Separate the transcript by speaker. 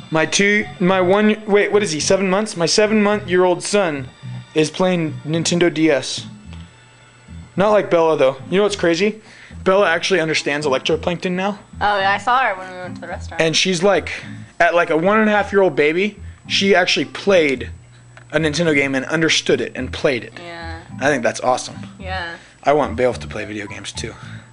Speaker 1: What is he, 7 months? My 7-month-old son is playing Nintendo DS. Not like Bella, though. You know what's crazy? Bella actually understands electroplankton now.
Speaker 2: Oh, yeah, I saw her when we went to the restaurant.
Speaker 1: And she's like, at like a 1.5-year-old baby, she actually played a Nintendo game and understood it and played it.
Speaker 2: Yeah.
Speaker 1: I think that's awesome.
Speaker 2: Yeah.
Speaker 1: I want Beowulf to play video games, too.